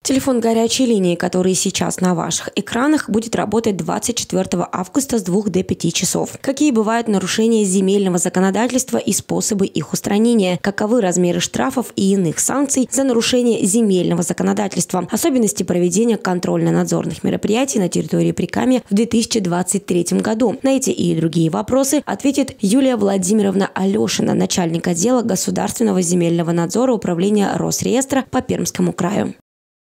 Телефон горячей линии, который сейчас на ваших экранах, будет работать 24 августа с 2 до 5 часов. Какие бывают нарушения земельного законодательства и способы их устранения? Каковы размеры штрафов и иных санкций за нарушение земельного законодательства? Особенности проведения контрольно-надзорных мероприятий на территории Прикамья в 2023 году. На эти и другие вопросы ответит Юлия Владимировна Алешина, начальник отдела государственного земельного надзора Управления Росреестра по Пермскому краю.